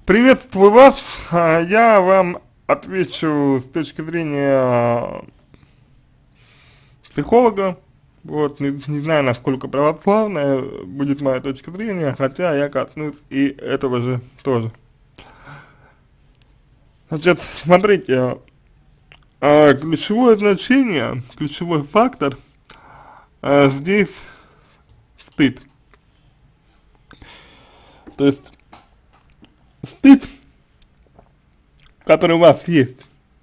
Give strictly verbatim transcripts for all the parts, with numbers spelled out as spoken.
Приветствую вас. А, Я вам отвечу с точки зрения психолога. Вот, не, не знаю, насколько православная будет моя точка зрения, хотя я коснусь и этого же тоже. Значит, смотрите, а, ключевое значение, ключевой фактор а, здесь стыд. То есть стыд, который у вас есть,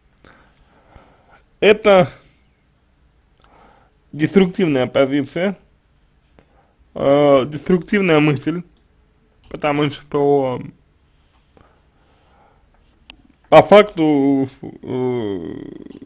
это деструктивная позиция, э, деструктивная мысль, потому что по факту э,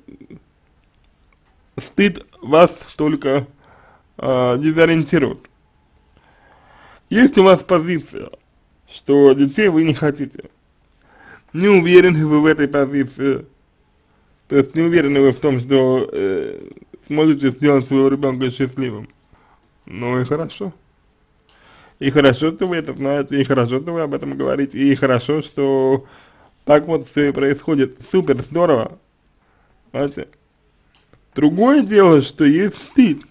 стыд вас только э, дезориентирует. Есть у вас позиция, что детей вы не хотите, не уверены вы в этой позиции, то есть не уверены вы в том, что э, сможете сделать своего ребенка счастливым. Ну и хорошо. И хорошо, что вы это знаете, и хорошо, что вы об этом говорите, и хорошо, что так вот все и происходит. Супер, здорово. Знаете, другое дело, что есть стыд,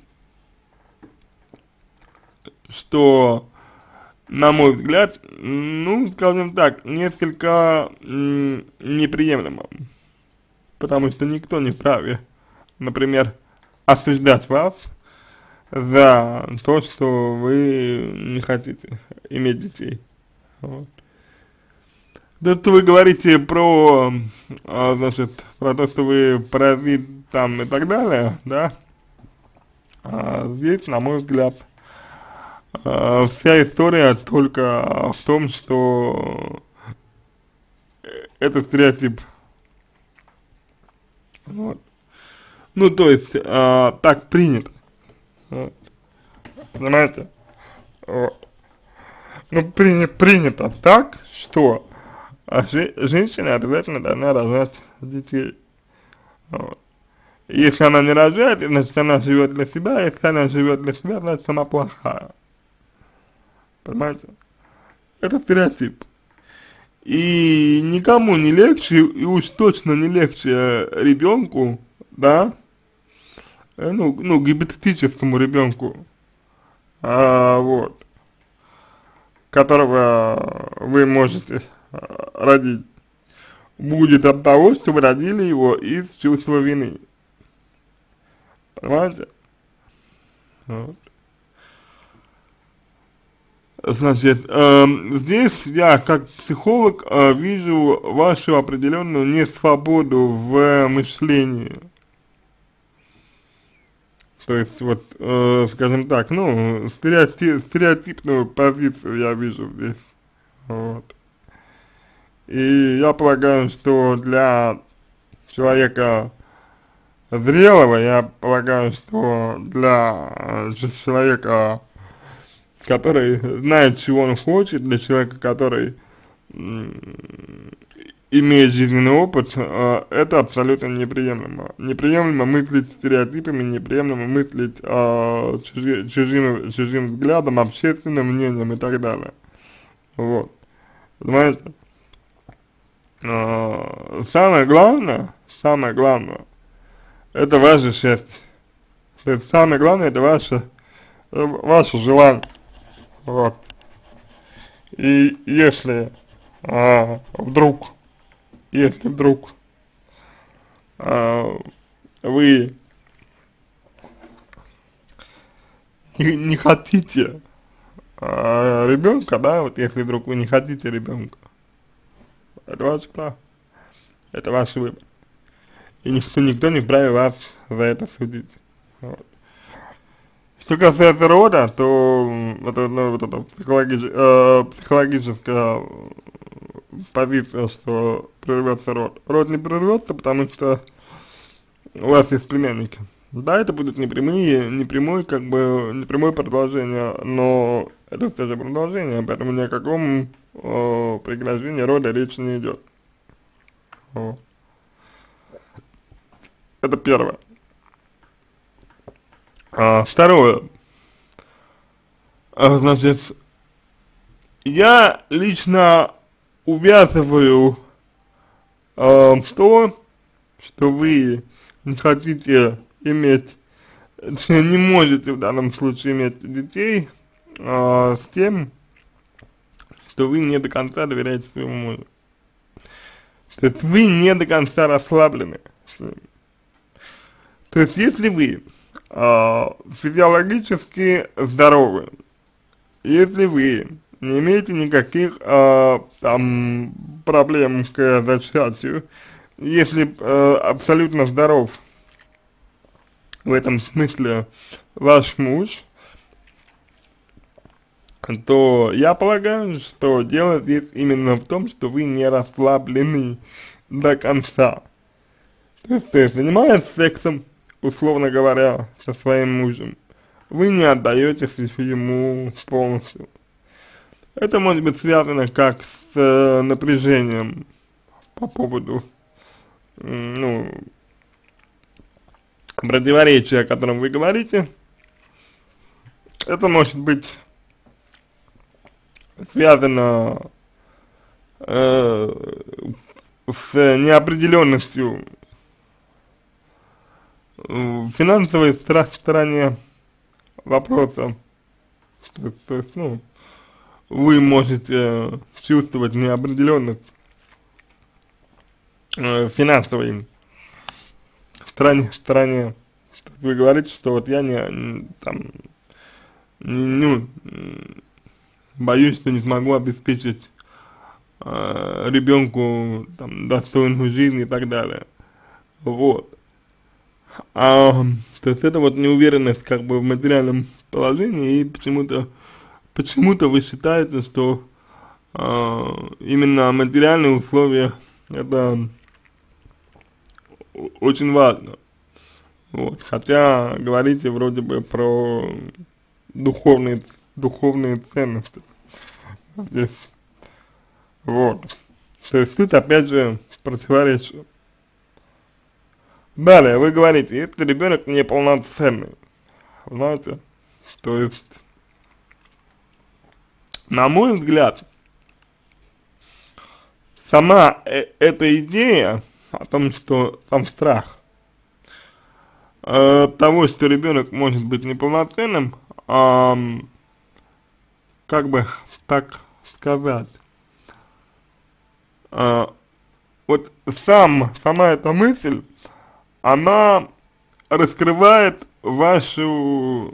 что, на мой взгляд, ну, скажем так, несколько м, неприемлемо. Потому что никто не вправе, например, осуждать вас за то, что вы не хотите иметь детей. Вот. То, что вы говорите про, а, значит, про то, что вы паразит там и так далее, да, а, здесь, на мой взгляд, а, вся история только в том, что это стереотип. Вот. Ну, то есть, а, так принято. Вот. Понимаете? Вот. Ну, при, принято так, что а жи, женщина обязательно должна рожать детей. Вот. Если она не рожает, значит она живет для себя, если она живет для себя, значит она плохая. Понимаете? Это стереотип. И никому не легче, и уж точно не легче ребенку, да, ну, ну, гипотетическому ребенку, а, вот, которого вы можете а, родить, будет от того, что вы родили его из чувства вины. Понимаете? Вот. Значит, э, здесь я как психолог э, вижу вашу определенную несвободу в мышлении. То есть, вот, э, скажем так, ну, стереотип, стереотипную позицию я вижу здесь. Вот. И я полагаю, что для человека зрелого, я полагаю, что для э, человека, который знает, чего он хочет, для человека, который имеет жизненный опыт, э, это абсолютно неприемлемо. Неприемлемо мыслить стереотипами, неприемлемо мыслить э, чужи, чужим, чужим взглядом, общественным мнением и так далее. Вот. Понимаете? Э, самое главное, самое главное, это ваше счастье. То есть самое главное, это ваше, э, ваше желание. Вот. И если а, вдруг, если вдруг а, вы не, не хотите а, ребенка, да, вот если вдруг вы не хотите ребенка, это ваше право, это ваш выбор. И никто, никто не вправе вас за это судить. Вот. Что касается рода, то это, ну, вот это психологич, э, психологическая позиция, что прервется род. Род не прервется, потому что у вас есть племянники. Да, это будут непрямые, непрямое, как бы, непрямое продолжение, но это все же продолжение, поэтому ни о каком э, прекращении рода речи не идет. Вот. Это первое. А, второе. А, значит, я лично увязываю э, в то, что вы не хотите иметь, точнее, не можете в данном случае иметь детей, э, с тем, что вы не до конца доверяете своему мужу. То есть вы не до конца расслаблены с ним. То есть если вы э, физиологически здоровы, если вы не имеете никаких э, там проблем к зачатию, если э, абсолютно здоров в этом смысле ваш муж, то я полагаю, что дело здесь именно в том, что вы не расслаблены до конца. То есть, то есть занимаясь сексом, условно говоря, со своим мужем, вы не отдаетесь ему полностью. Это может быть связано как с э, напряжением по поводу, ну, противоречия, о котором вы говорите. Это может быть связано э, с неопределенностью в финансовой стороне вопроса. То, то есть, ну, вы можете чувствовать неопределенность э, в финансовой стороне, стороне. Вы говорите, что вот я не, не там, не, не, боюсь, что не смогу обеспечить э, ребенку там достойную жизнь и так далее. Вот. А, то есть это вот неуверенность как бы в материальном положении, и почему-то почему-то вы считаете, что э, именно материальные условия это очень важно. Вот. Хотя говорите вроде бы про духовные, духовные ценности здесь. Вот. То есть тут опять же противоречие. Далее, вы говорите, если ребенок неполноценный, знаете, то есть, на мой взгляд, сама э эта идея о том, что там страх э, того, что ребенок может быть неполноценным, э, как бы так сказать, э, вот сам, сама эта мысль, она раскрывает вашу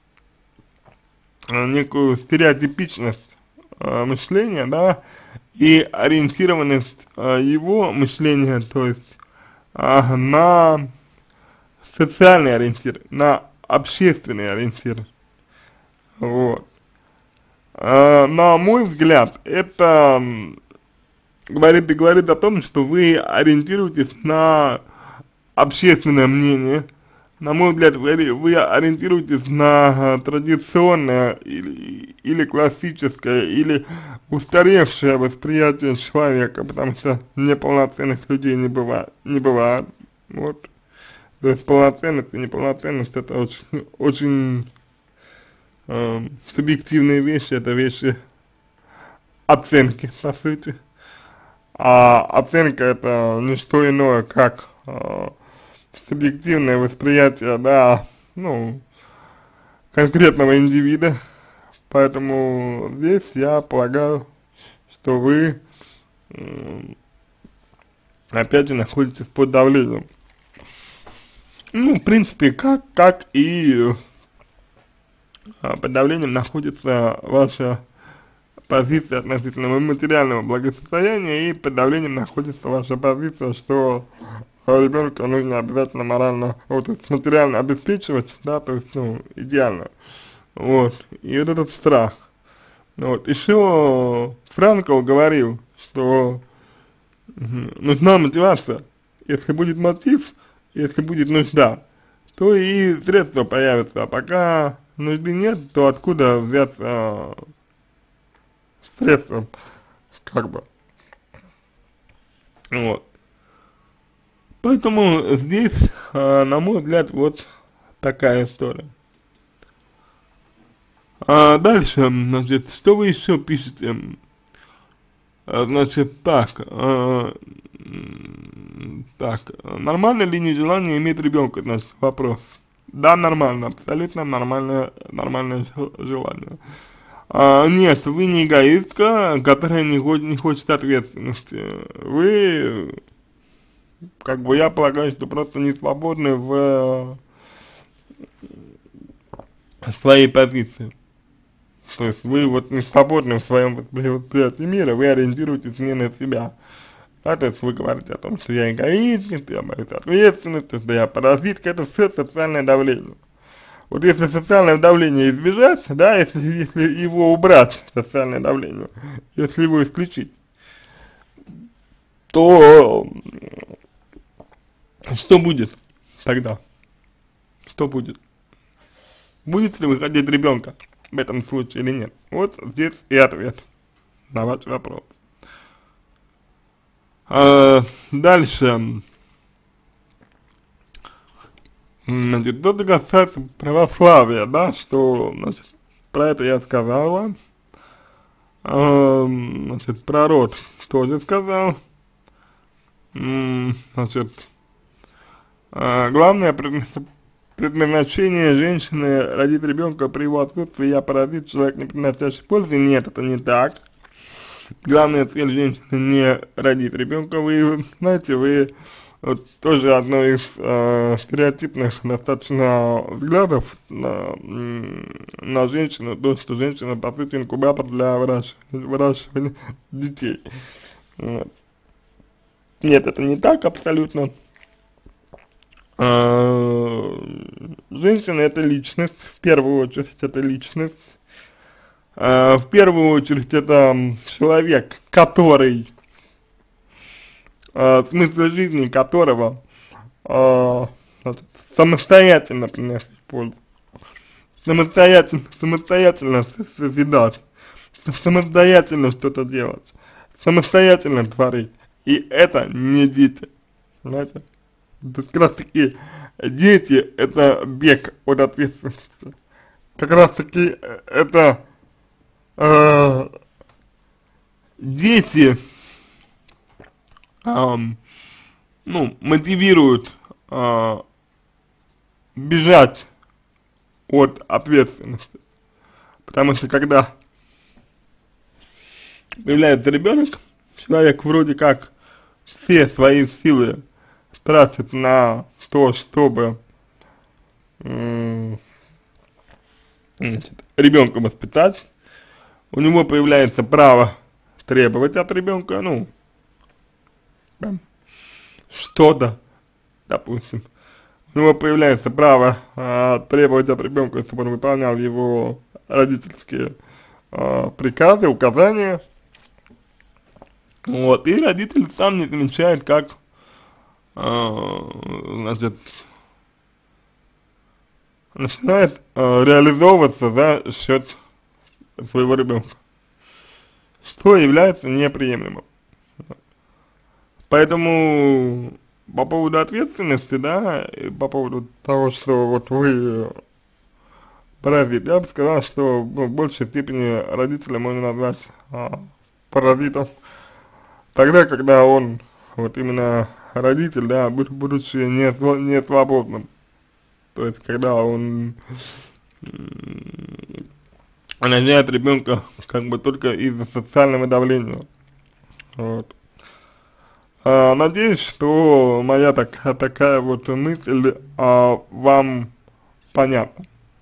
э, некую стереотипичность э, мышления, да, и ориентированность э, его мышления, то есть э, на социальный ориентир, на общественный ориентир. Вот. Э, на мой взгляд, это говорит и говорит о том, что вы ориентируетесь на общественное мнение. На мой взгляд, вы, вы ориентируетесь на традиционное или, или классическое, или устаревшее восприятие человека, потому что неполноценных людей не бывает, не бывает. Вот. То есть полноценность и неполноценность это очень, очень э, субъективные вещи, это вещи оценки, по сути. А оценка это не что иное, как э, субъективное восприятие, да, ну, конкретного индивида, поэтому здесь я полагаю, что вы, э, опять же, находитесь под давлением. Ну, в принципе, как, как и э, под давлением находится ваша позиция относительно материального благосостояния, и под давлением находится ваша позиция, что ребенка нужно обязательно морально, вот, материально обеспечивать, да, то есть, ну, идеально, вот, и вот этот страх. Вот, еще Франкл говорил, что нужна мотивация, если будет мотив, если будет нужда, то и средства появятся, а пока нужды нет, то откуда взяться средства, как бы, вот. Поэтому здесь, э, на мой взгляд, вот такая история. А дальше, значит, что вы еще пишете? Э, Значит, так, э, м, так, нормально ли нежелание иметь ребенка, значит, вопрос. Да, нормально, абсолютно нормальное, нормальное жел- желание. А, нет, вы не эгоистка, которая не, хо- не хочет ответственности. Вы, как бы, я полагаю, что просто не свободны в э, своей позиции. То есть вы вот не свободны в своем восприятии мира, вы ориентируетесь не на себя. А то есть вы говорите о том, что я эгоист, что я боюсь ответственности, что я паразит, это все социальное давление. Вот если социальное давление избежать, да, если, если его убрать, социальное давление, если его исключить, то что будет тогда? Что будет? Будет ли вы хотеть ребенка в этом случае или нет? Вот здесь и ответ на ваш вопрос. А, дальше, значит, то, что касается православия, да, что, значит, про это я сказала, а, значит, про род тоже сказал, М, значит, а, главное предна- предназначение женщины родить ребенка при его отсутствии, я паразит, человек не приносящий пользы, нет, это не так. Главная цель женщины не родить ребенка. Вы знаете, вы вот, тоже одно из э, стереотипных достаточно взглядов на, на женщину, то, что женщина по сути инкубатор для выращивания, выращивания детей. Вот. Нет, это не так абсолютно. А, женщина это личность, в первую очередь это личность. А, в первую очередь это человек, который э, смысл жизни которого э, значит, самостоятельно приносить пользу, самостоятельно, самостоятельно созидать, самостоятельно что-то делать, самостоятельно творить. И это не дети, понимаете? То есть как раз таки дети это бег от ответственности. Как раз таки это э, дети эм, ну, мотивируют э, бежать от ответственности. Потому что когда появляется ребенок, человек вроде как все свои силы тратит на то, чтобы м, ребенка воспитать, у него появляется право требовать от ребенка, ну, там, что-то, допустим, у него появляется право а, требовать от ребенка, чтобы он выполнял его родительские а, приказы, указания. Вот, и родитель сам не замечает, как, а, значит, начинает а, реализовываться за счет своего ребенка, что является неприемлемым. Поэтому по поводу ответственности, да, и по поводу того, что вот вы паразит, я бы сказал, что ну, в большей степени родителя можно назвать а, паразитом. Тогда, когда он, вот именно родитель, да, буд- будучи не, сво- не свободным, то есть когда он м, рожает ребенка как бы только из-за социального давления. Вот. А, надеюсь, что моя такая, такая вот мысль а, вам понятна.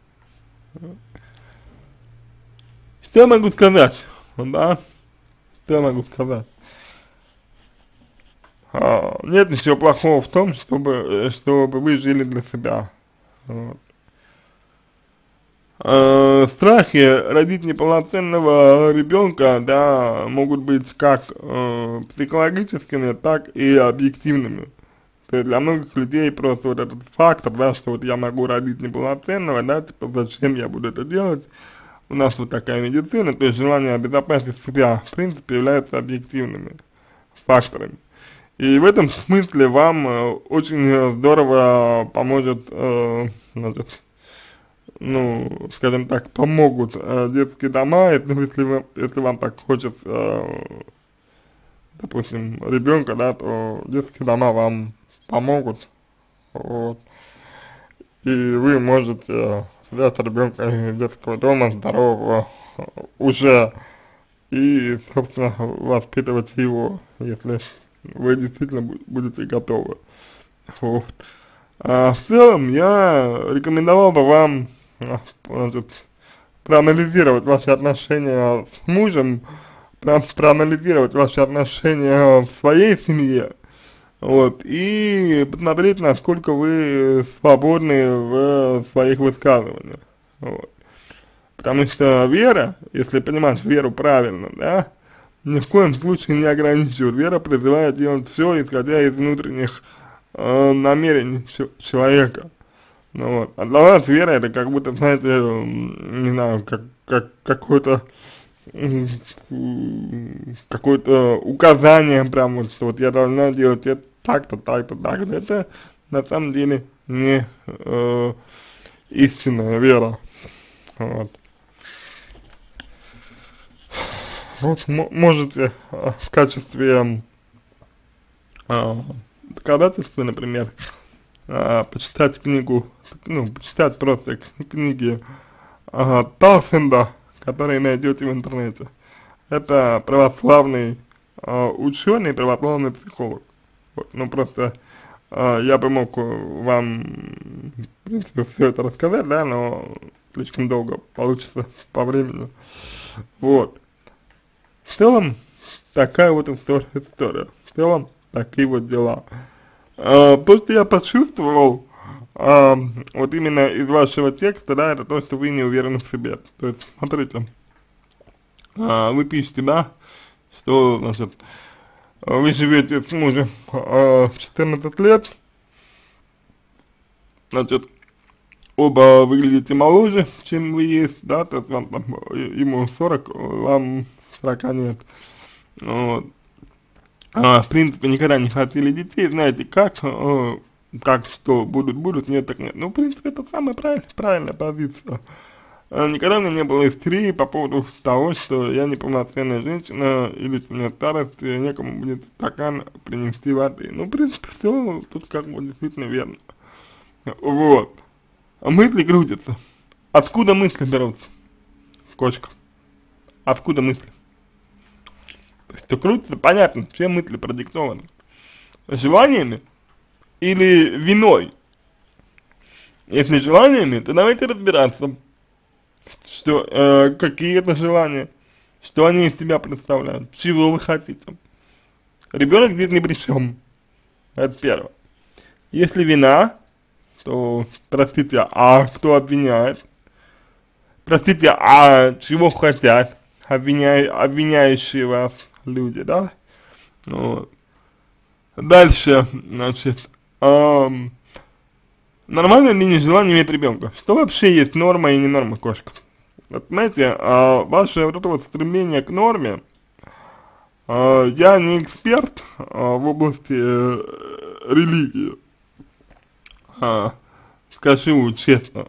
Что я могу сказать? Да, что я могу сказать? А, нет ничего плохого в том, чтобы, э, чтобы вы жили для себя. Вот. А, страхи родить неполноценного ребенка, да, могут быть как э, психологическими, так и объективными. То есть для многих людей просто вот этот фактор, да, что вот я могу родить неполноценного, да, типа зачем я буду это делать, у нас вот такая медицина, то есть желание обезопасить себя, в принципе, являются объективными факторами. И в этом смысле вам э, очень э, здорово поможет, э, значит, ну, скажем так, помогут э, детские дома, если, если, вы, если вам так хочется, э, допустим, ребенка, да, то детские дома вам помогут, вот, и вы можете взять ребенка из детского дома здорового уже и, собственно, воспитывать его, если вы действительно будете готовы. Вот. А в целом я рекомендовал бы вам, а, значит, проанализировать ваши отношения с мужем, про проанализировать ваши отношения в своей семье, вот, и посмотреть, насколько вы свободны в своих высказываниях, вот. Потому что вера, если понимаешь веру правильно, да, ни в коем случае не ограничивает. Вера призывает делать все, исходя из внутренних э, намерений человека. Ну, вот. А для вас вера это как будто, знаете, не знаю, как, как какое-то какое-то указание, прям вот, что вот я должна делать это так-то, так-то, так-то. Это на самом деле не э, истинная вера. Вот. Вот можете э, в качестве э, доказательства, например, э, почитать книгу, ну, почитать просто книги э, Таусенда, которые найдете в интернете. Это православный э, ученый, православный психолог. Вот, ну просто э, я бы мог вам, в принципе, все это рассказать, да, но слишком долго получится по времени. Вот. В целом, такая вот история, история. В целом, такие вот дела. А, то, что я почувствовал, а, вот именно из вашего текста, да, это то, что вы не уверены в себе. То есть, смотрите, а, вы пишете, да, что, значит, вы живете с мужем а, четырнадцать лет, значит, оба выглядите моложе, чем вы есть, да, то есть вам, там, ему сорок, вам сорок нет. Вот. А, в принципе, никогда не хотели детей, знаете, как, э, как что, будут, будут, нет, так нет. Ну, в принципе, это самая правильная, правильная позиция. А, никогда у меня не было истерии по поводу того, что я неполноценная женщина, или что мне старость, некому будет стакан принести воды. Ну, в принципе, все тут как бы действительно верно. Вот. А мысли крутятся. Откуда мысли берутся? Кошка. Откуда мысли? То есть, то крутится, понятно, все мысли продиктованы желаниями или виной. Если желаниями, то давайте разбираться, что, э, какие это желания, что они из себя представляют, чего вы хотите. Ребенок здесь ни при чем. Это первое. Если вина, то, простите, а кто обвиняет? Простите, а чего хотят обвиняй, обвиняющие вас люди, да? Вот. Дальше, значит, эм, нормально ли нежелание иметь ребенка? Что вообще есть норма и не норма, кошка? Вот, знаете, э, ваше вот это вот стремление к норме, э, я не эксперт э, в области э, религии, э, скажу честно,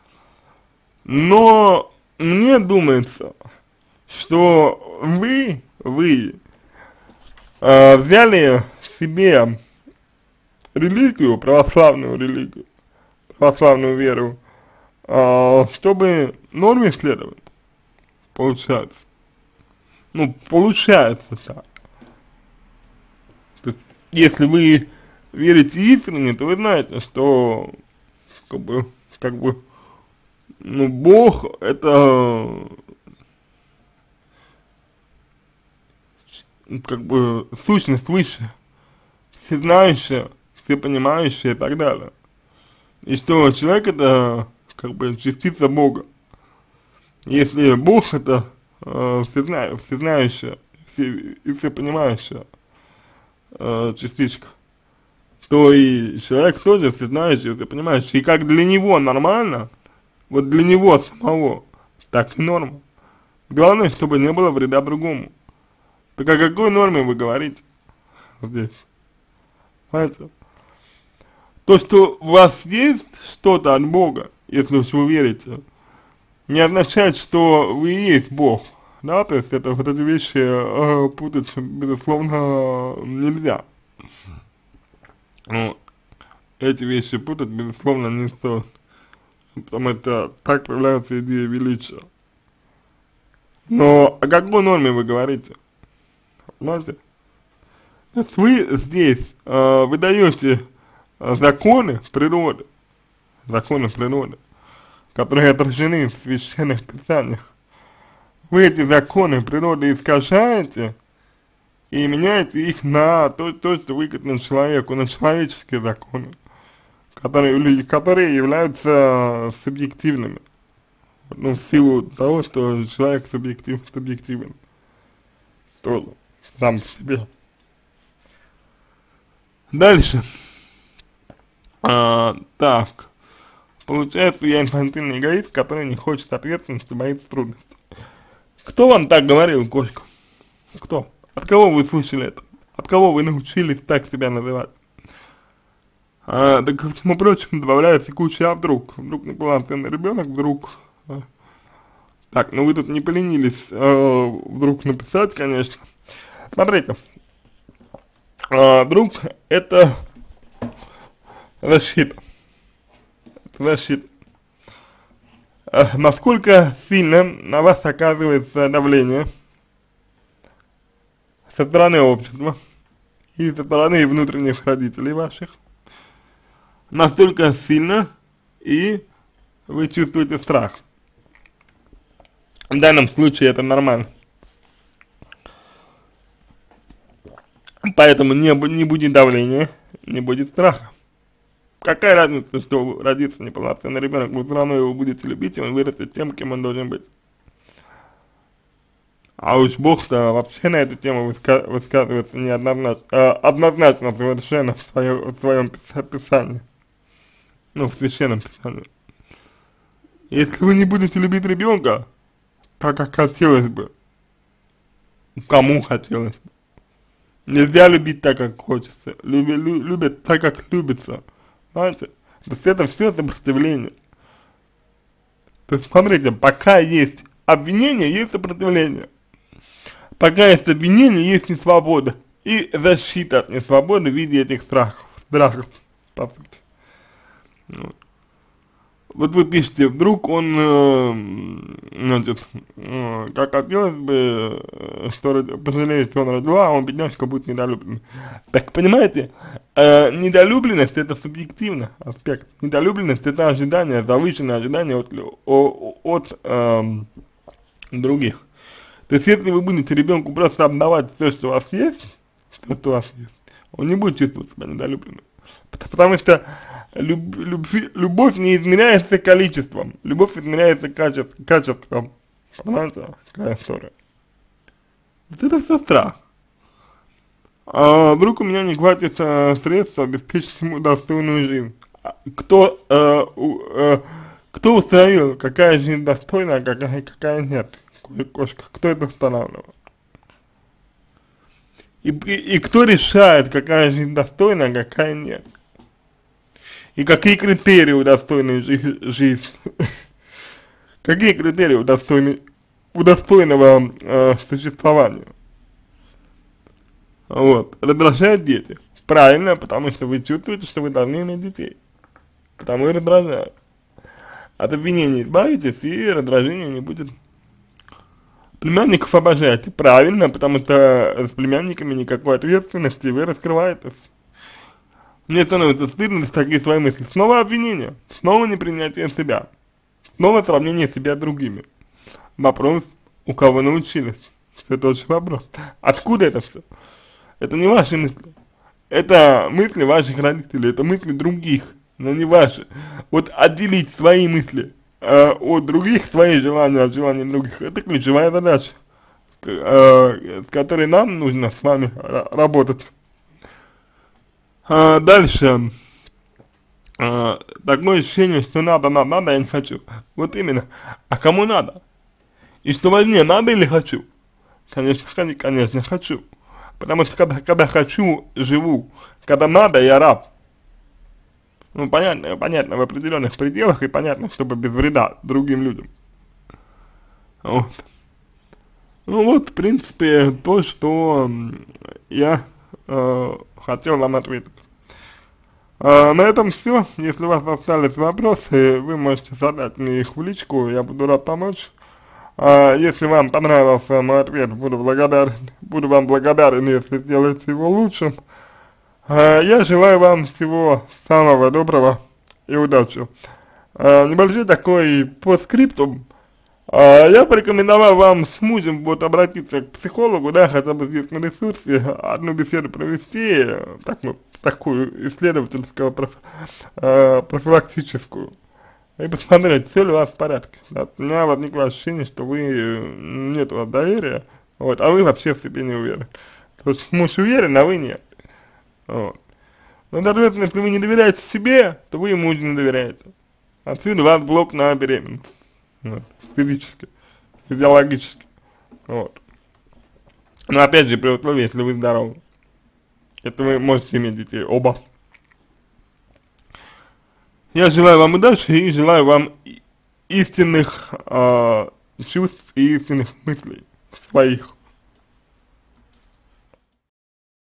но мне думается, что вы, вы э, взяли себе религию, православную религию, православную веру, э, чтобы норме следовать, получается. Ну, получается так. То есть, если вы верите искренне, то вы знаете, что, как бы, как бы, ну, Бог это, как бы, сущность выше, всезнающая, всепонимающая и так далее. И что человек это, как бы, частица Бога. Если Бог это э, всезна, всезнающая все, и всепонимающая э, частичка, то и человек тоже всезнающий и всепонимающий. И как для него нормально, вот для него самого, так и норма. Главное, чтобы не было вреда другому. Так о какой норме вы говорите здесь? Знаете? То, что у вас есть что-то от Бога, если уж вы верите, не означает, что вы и есть Бог да, то есть это вот эти вещи э, путать, безусловно, нельзя. Вот. Эти вещи путать, безусловно, не стоит, потому что так проявляется идея величия. Но о какой норме вы говорите? Понимаете? То есть вы здесь э, выдаете э, законы природы, законы природы, которые отражены в священных писаниях. Вы эти законы природы искажаете и меняете их на то, то что выгодно человеку, на человеческие законы, которые, которые являются субъективными. Ну, в силу того, что человек субъектив, субъективен тоже сам по себе. Дальше. А, так. Получается, я инфантильный эгоист, который не хочет ответственности, боится трудностей. Кто вам так говорил, кошка? Кто? От кого вы слышали это? От кого вы научились так себя называть? А, да ко всему прочему добавляется куча «а вдруг». Вдруг неполноценный ребенок, вдруг... А, так, ну вы тут не поленились а, вдруг написать, конечно. Смотрите. А, вдруг это защита. Это защита. А, насколько сильно на вас оказывается давление со стороны общества и со стороны внутренних родителей ваших, настолько сильно и вы чувствуете страх. В данном случае это нормально. Поэтому не, не будет давления, не будет страха. Какая разница, что родится неполноценный ребенок, вы все равно его будете любить, и он вырастет тем, кем он должен быть. А уж Бог-то вообще на эту тему выска высказывается неоднозначно, э, однозначно совершенно в, свое, в своем писании. Ну, в священном писании. Если вы не будете любить ребенка так, как хотелось бы, кому хотелось бы, нельзя любить так, как хочется, Люби, лю, любят так, как любится, знаете, то есть это все сопротивление. То есть смотрите, пока есть обвинение, есть сопротивление. Пока есть обвинение, есть несвобода. И защита от несвободы в виде этих страхов, страхов, по сути. Вот. Вот вы пишете, вдруг он, э, значит, э, как хотелось бы, э, что пожалеет, что он родила, а он, бедняжка, будет недолюблен. Так, понимаете, э, недолюбленность — это субъективный аспект. Недолюбленность — это ожидание, завышенное ожидание от, от, от э, других. То есть, если вы будете ребенку просто отдавать все, что у вас есть, все, что у вас есть, он не будет чувствовать себя недолюбленным. Потому что люб, любви, любовь не измеряется количеством, любовь измеряется качеств, качеством. Понимаете, какая история? Вот это все страх. А вдруг у меня не хватит а, средств обеспечить ему достойную жизнь. Кто, а, у, а, кто установил, какая жизнь достойна, а какая, какая нет? Кошка, кто это устанавливал? И, и, и кто решает, какая жизнь достойна, а какая нет? И какие критерии у достойной жи жизни? Какие критерии у, достойной, у достойного э, существования? Вот. Раздражают дети. Правильно, потому что вы чувствуете, что вы должны иметь детей. Потому и раздражают. От обвинений избавитесь, и раздражения не будет. Племянников обожаете. Правильно, потому что с племянниками никакой ответственности, вы раскрываетесь. Мне становится стыдно за такие свои мысли. Снова обвинение, снова непринятие себя, снова сравнение себя с другими. Вопрос, у кого научились? Это очень вопрос. Откуда это все? Это не ваши мысли. Это мысли ваших родителей, это мысли других, но не ваши. Вот отделить свои мысли э, от других, свои желания от желаний других, это ключевая задача, э, с которой нам нужно с вами работать. А, дальше, а, такое ощущение, что надо, надо, надо, я не хочу. Вот именно, а кому надо? И что важнее, надо или хочу? Конечно, конечно, хочу. Потому что когда, когда хочу, живу. Когда надо, я раб. Ну, понятно, понятно, в определенных пределах, и понятно, чтобы без вреда другим людям. Вот. Ну вот, в принципе, то, что м, я э, хотел вам ответить. А, на этом все. Если у вас остались вопросы, вы можете задать мне их в личку, я буду рад помочь. А, если вам понравился мой ответ, буду благодарен, буду вам благодарен, если сделаете его лучшим. А, я желаю вам всего самого доброго и удачи. А, небольшой такой постскриптум. А, я порекомендовал вам с мужем вот обратиться к психологу, да, хотя бы здесь на ресурсе, одну беседу провести, э, так, ну, такую исследовательскую, проф, э, профилактическую, и посмотреть, все ли у вас в порядке. Да. У меня возникло ощущение, что вы, э, нет у вас доверия, вот, а вы вообще в себе не уверены. То есть муж уверен, а вы нет. Вот. Но, соответственно, если вы не доверяете себе, то вы ему не доверяете. Отсюда у вас блок на беременность. Вот. Физически, физиологически. Вот. Но опять же, при условии, если вы здоровы. Это вы можете иметь детей, оба. Я желаю вам удачи и желаю вам истинных э, чувств и истинных мыслей своих.